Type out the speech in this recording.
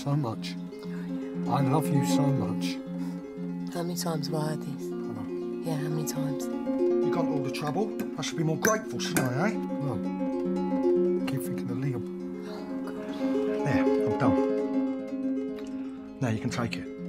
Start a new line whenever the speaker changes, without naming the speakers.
so much. I love you so much.
How many times have I heard this? Yeah, how many times?
You got all the trouble. I should be more grateful, shouldn't I, eh?
No. Keep thinking of Liam.
Oh, God.
There, I'm done. Now you can take it.